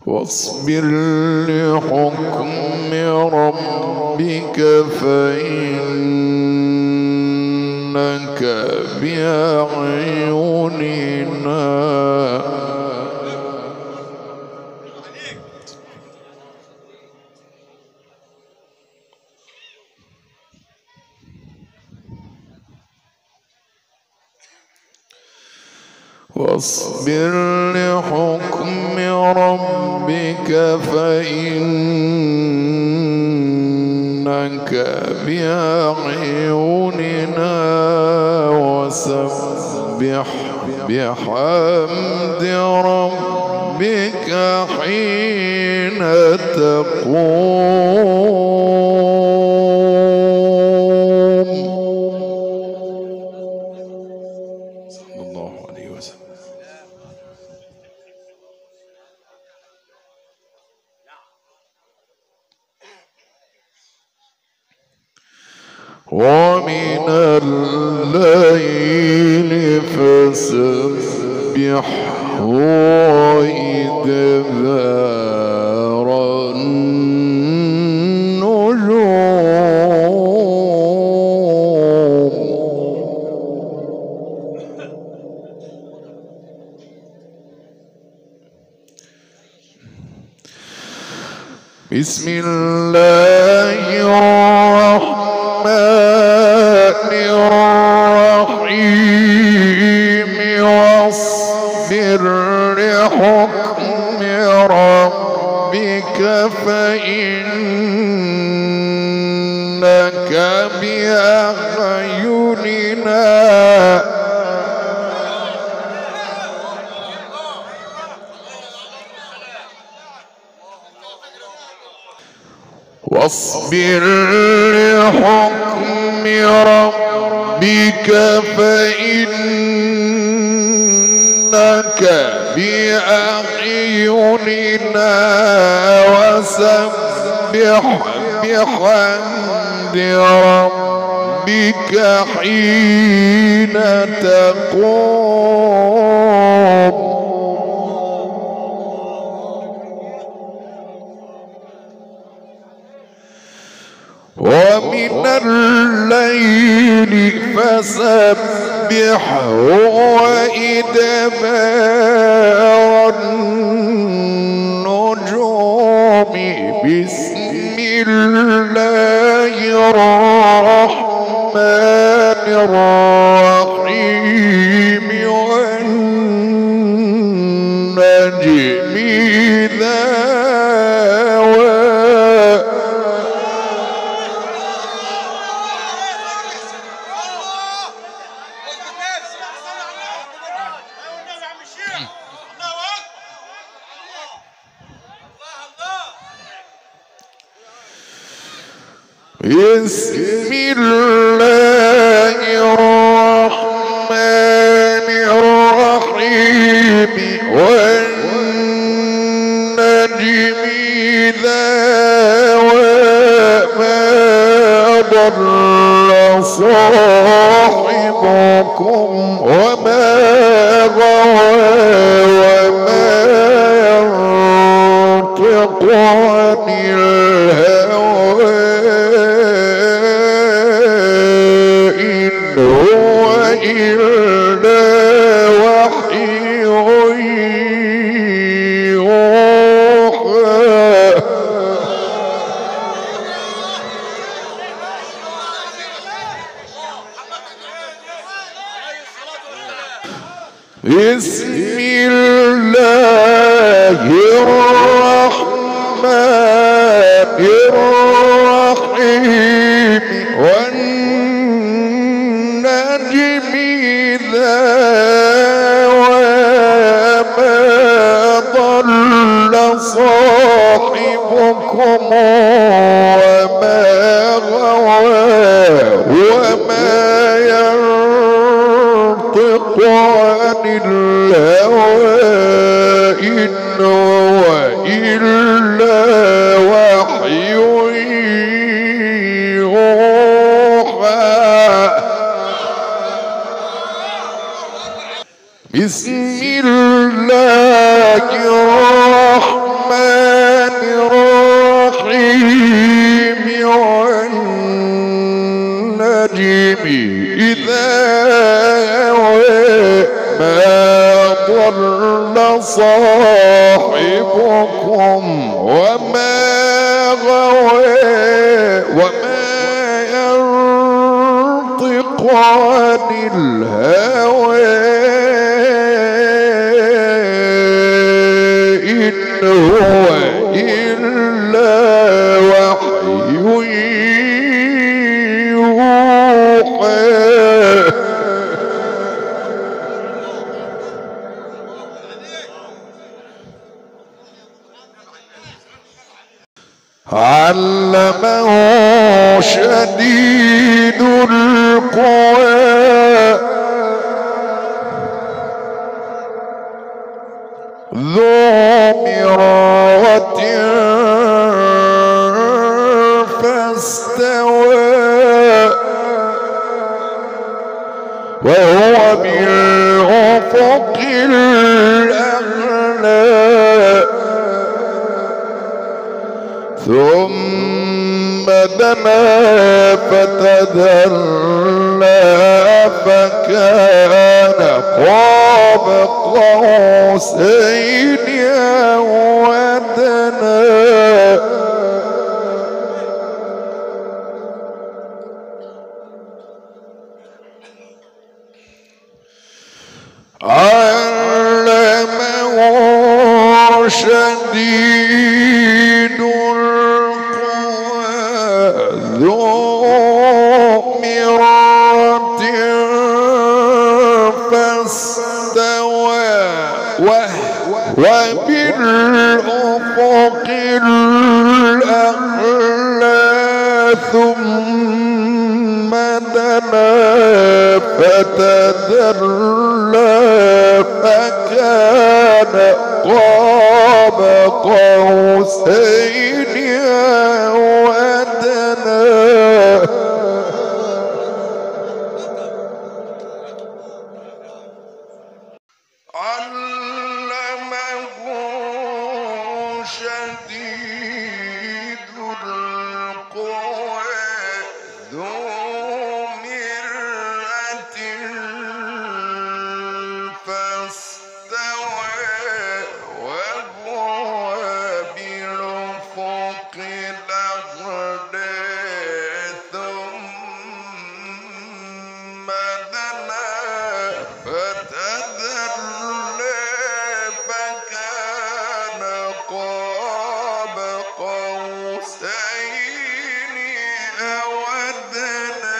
واصبر لحكم ربك فإنك بأعيننا واصبر لحكم ربك فإنك بأعيننا وسبح بحمد ربك حين تقوم. صلى الله عليه وسلم. ومن الليل فسبحه وإدبار النجوم. بسم الله الرحمن الرحيم. واصبر لحكم ربك فإنك بأعيننا واصبر لحكم ربك فإنك بأعيننا وسبح بحمد ربك حين تقوم. ومن الليل فسبحه وإدبار النجوم. بسم الله الرحمن الرحيم. والنجم إذا بسم الله الرحمن الرحيم. والنجم إذا وما ضل صاحبكم وما غوى وما ينطق عن الهوى هو إلا وحي يوحى. بسم الله الرحمن الرحيم. والنجم إذا وما ضل صاحبكم وما غوى وما ينطق عن الهوى إن هو إلا وحي يوحى. بسم الله الرحمن الرحيم والنجم إذا هوى ما ضل صاحبكم وما غوى وما ينطق عن الهوى إن هو إلا وحي يوحى علمه شديد القوى ذو مرة فاستوى وهو بالأفق الأعلى ثم دنا فتدلى فكان قاب قوسين أو أدنى علمه شديد ذو مرة فاستوى وبالأفق الأعلى ثم دنا فتدلى فكان قاب قوسين أو أدنى علمه شديد القوى ذو مرة فاستوى وهو بالأفق الأعلى ثم دنا فتدلى فكان قاب قوسين أو أدنى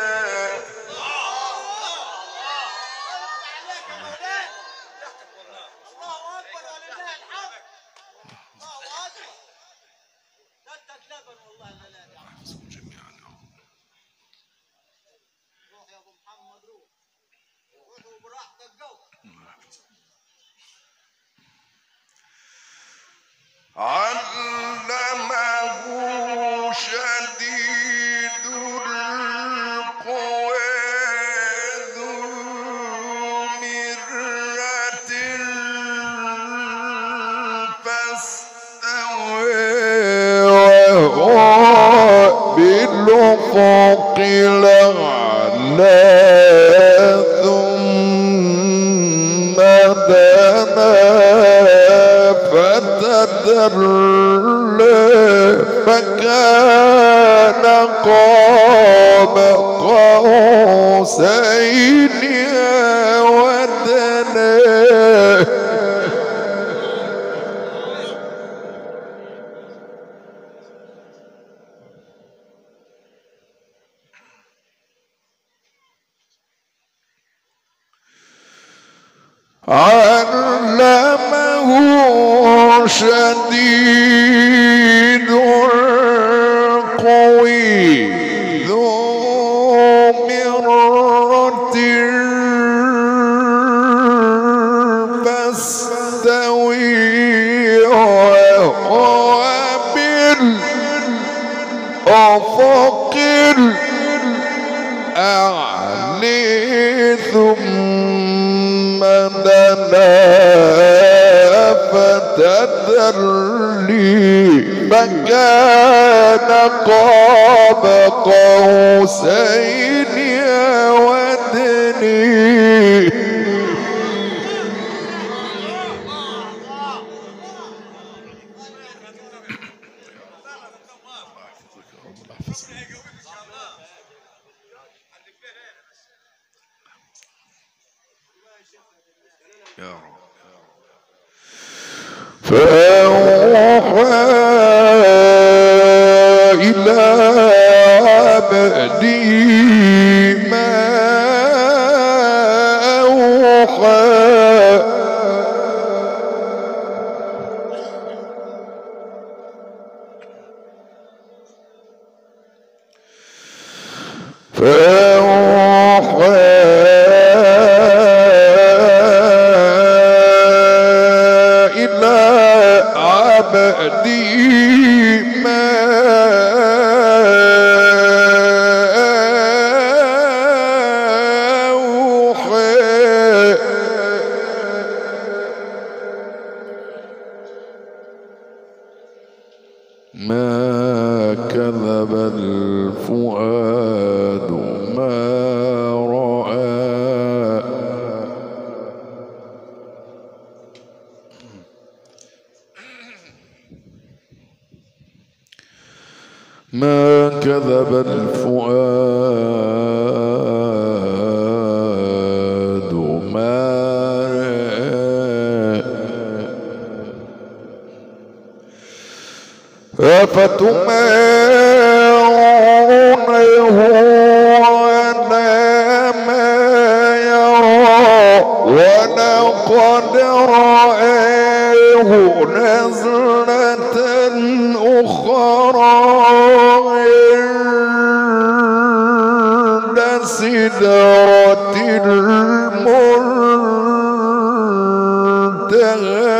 علمه شديد القوى ذو مرة فاستوى وهو بالأفق الأعلى ثم دنا فتدلى فكان قاب قوسين أو أدنى علمه شديد القوى ذو مرة فاستوى وهو بالأفق الأعلى ثم دنا تذلي فكان قاب قوسين أو أدنى. فأوحى إلى عبده ما أوحى. ما كذب الفؤاد ما رأى. ما كذب الفؤاد ما رأى. أفتمارونه على ما يرى ولقد رآه نزلة أخرى عند سدرة المنتهى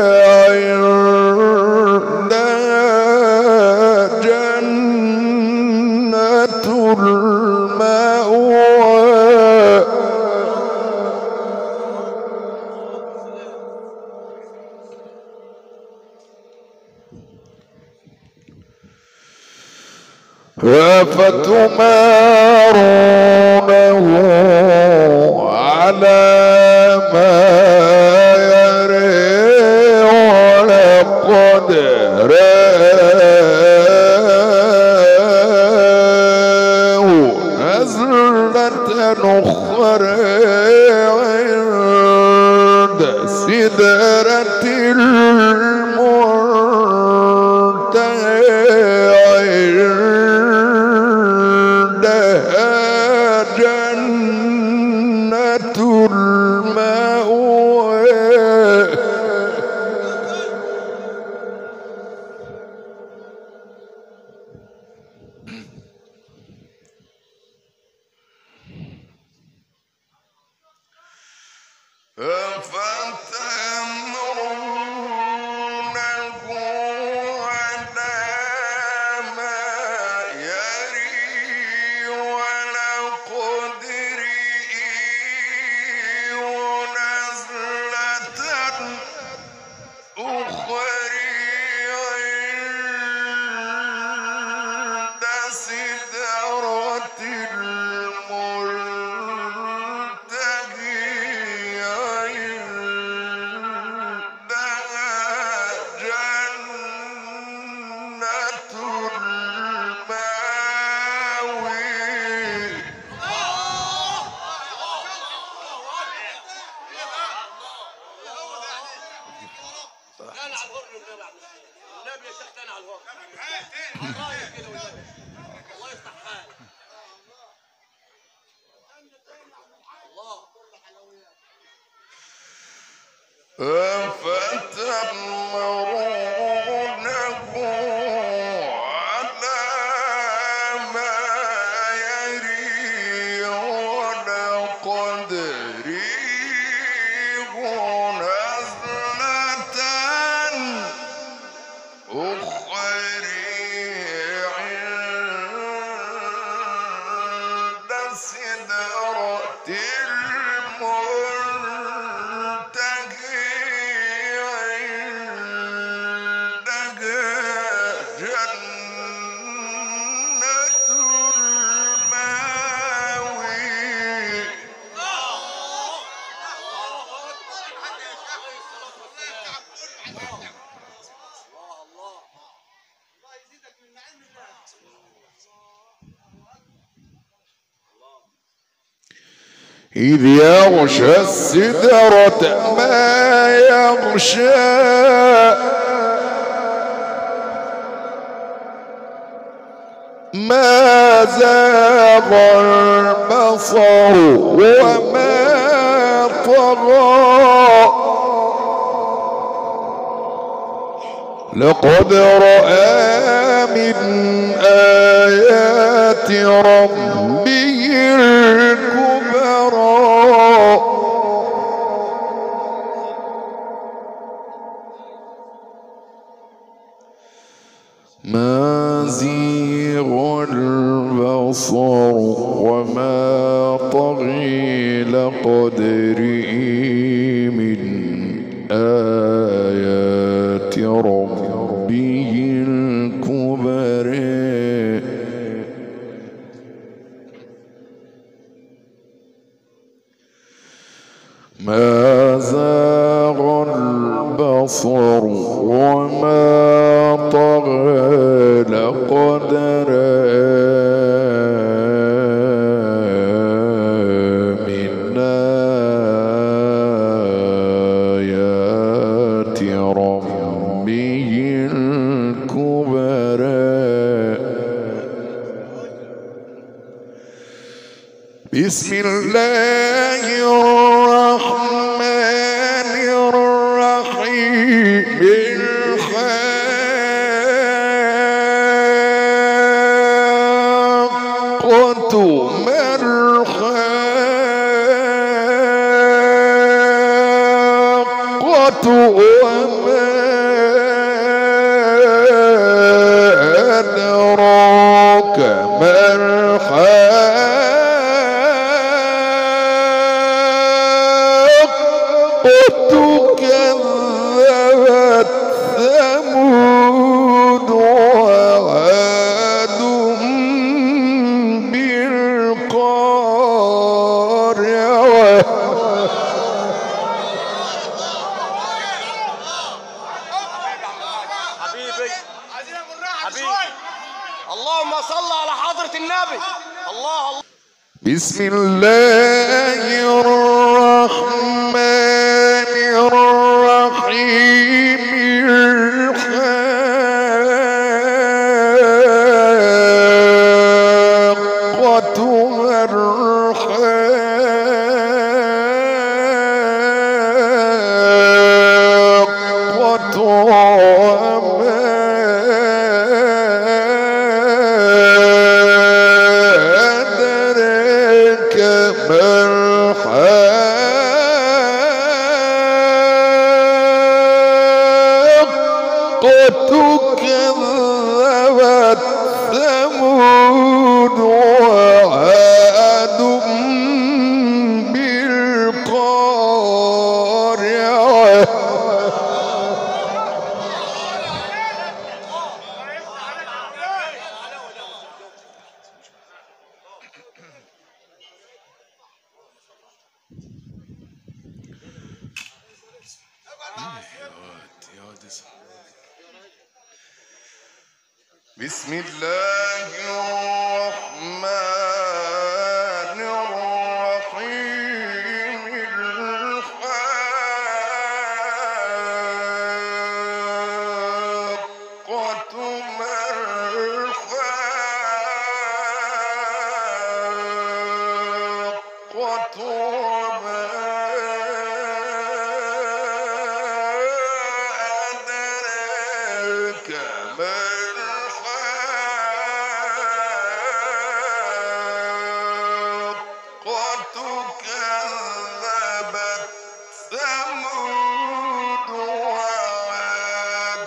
أفتمارونه على ما يرى ولقد رآه نزلة أخرى عند سدرة إذ يغشى السدرة ما يغشى ما زاغ البصر وما طغى لقد رأى من آيات ربه الكبرى ما زيغ البصر وما طغي لقد رئي من آيات ربه الكبرى ما زاغ البصر وما طغى لقد رأى من آيات ربه الكبرى بسم الله الرحمن الرحيم الحاقة ما الحاقة وما أدراك ما كذبت ثمود وعاد بالقارعة حبيبي اللهم صل على حضرة النبي. الله بسم الله الرحمن الرحيم الحاقة ما الحاقة وما أدراك ما الحاقة كذبت ثمود وعاد بالقارعة بسم الله الرحمن الرحيم الحاقة ما الحاقة وما أدراك ما كذبت ثمود وعاد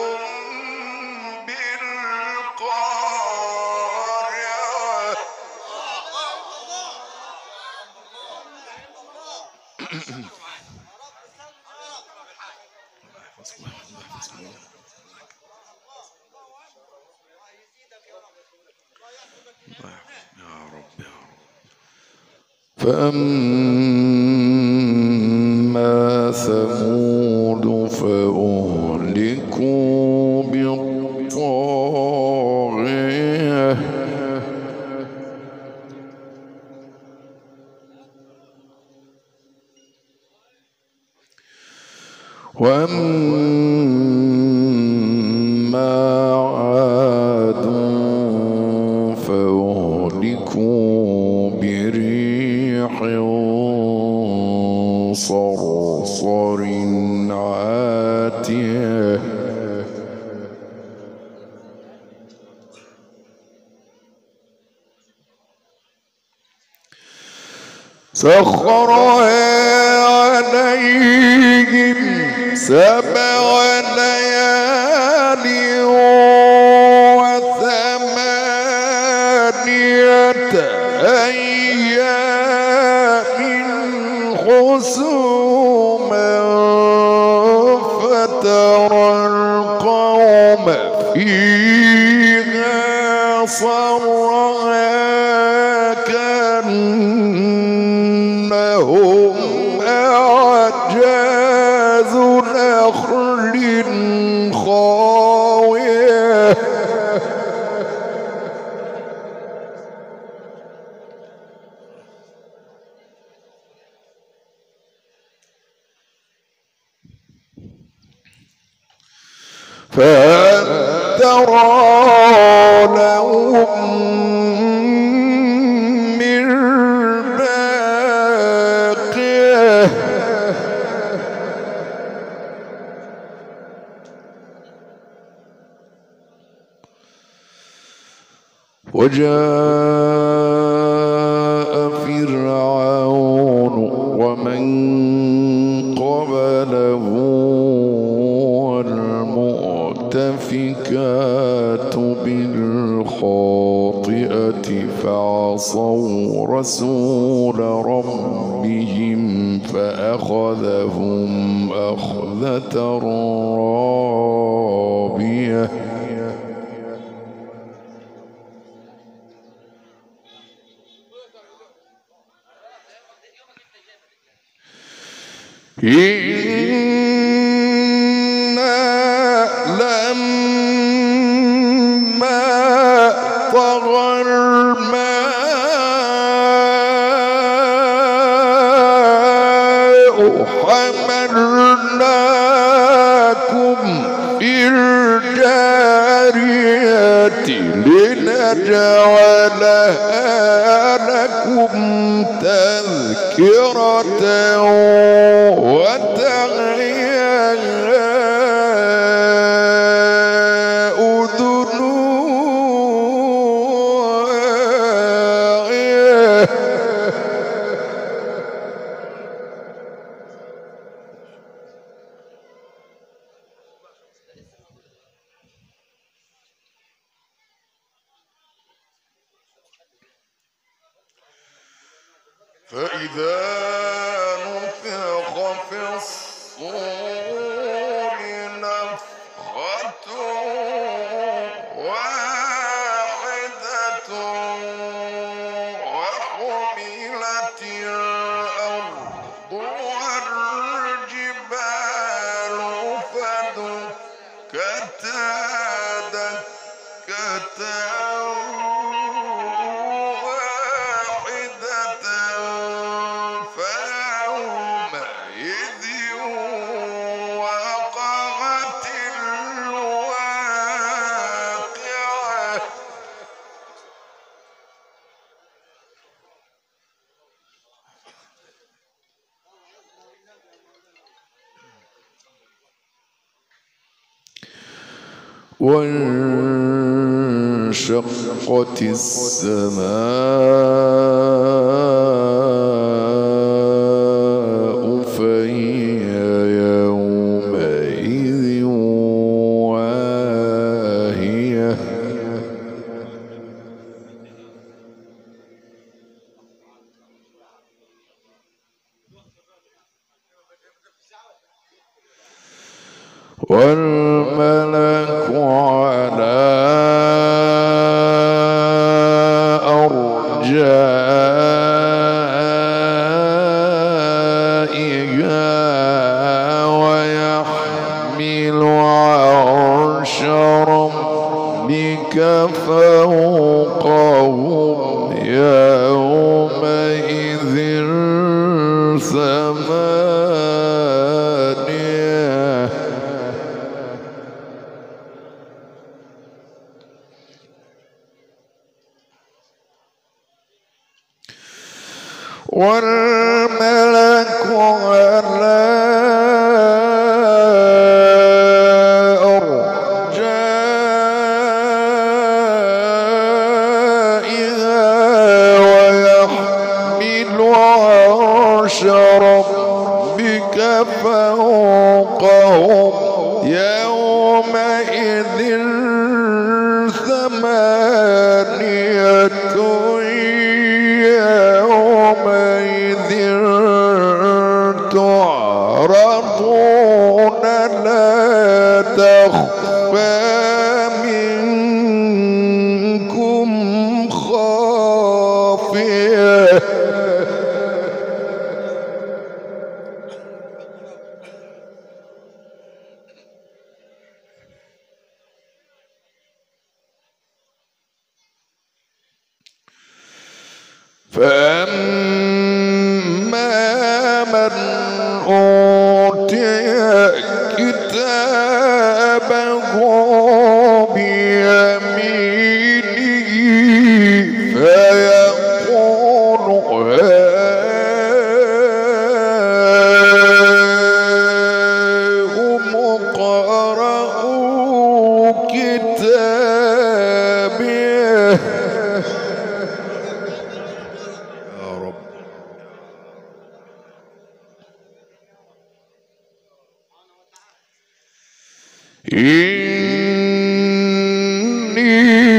بالقارعة فأما ثمود فأهلكوا بالطاغية وأما عاد فأهلكوا بريح صرصر عاتية سخرها عليهم 7 ليال و8 أيام حسوما فترى القوم فيها صرعا كأنهم أعجاز نخل خاوية فهل ترى لهم من باقية وجاء فرعون ومن قبله والمؤتفكات بالخاطئة فعصوا رسول ربهم فأخذهم أخذة رابية إنا لما طغى الماء حملناكم في الجارية لنجعلها لكم تذكرة وتعيها أذن واعية فإذا نفخ في الصور نفخة واحدة وحملت الأرض والجبال فدكتا دكة وانشقت السماء فهي يومئذ واهية والملك على أرجائها ويحمل عرش ربك فوقهم يومئذ ثمانية والملك على أرجائها ويحمل عرش ربك فوقهم يومئذ ثمانية يومئذ تعرضون لا تخفى منكم خافية فأما من أوتي كتابه بيمينه فيقول هاؤم اقرءوا كتابيه إني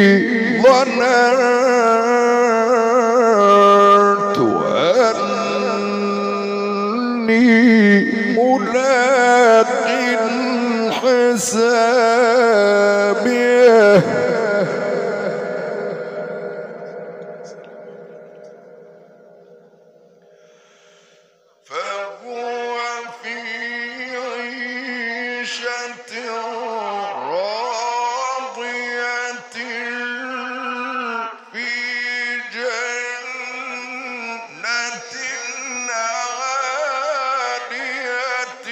ظننت أني ملاق حسابيه فهو في عيشة راضية في جنة عالية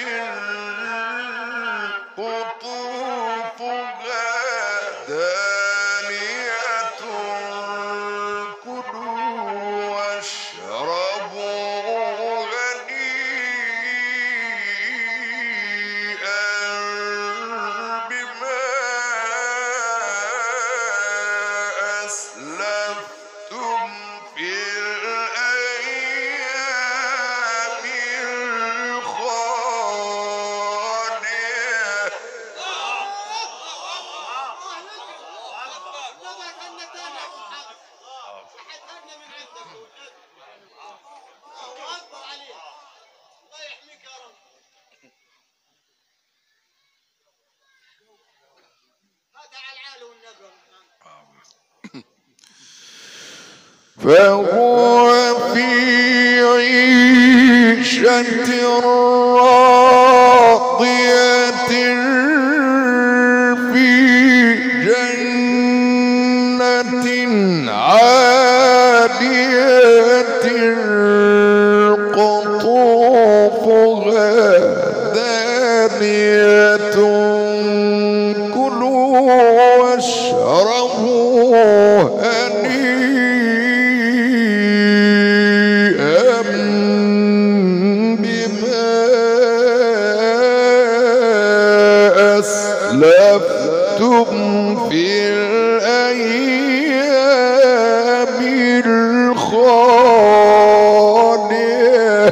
قطوفها دانية كلوا واشربوا هنيئا بما أسلفتم في الأيام الخالية فهو في عيشة راضية في جنة عالية قطوفها دانية كلوا واشربوا هنيئا بما أسلفتم في الأيام الخالية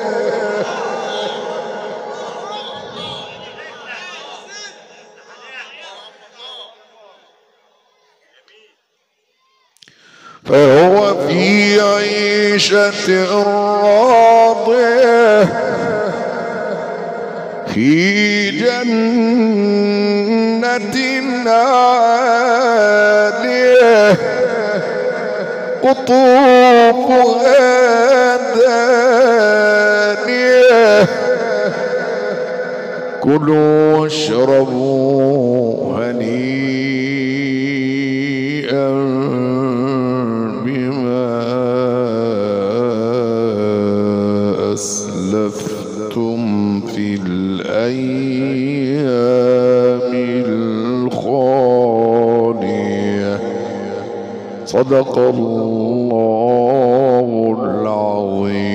فهو في عيشة راضية في جنة عالية قطوفها دانية كلوا واشربوا هنيئا بما أسلفتم في الأيام الخالية صدق الله العظيم.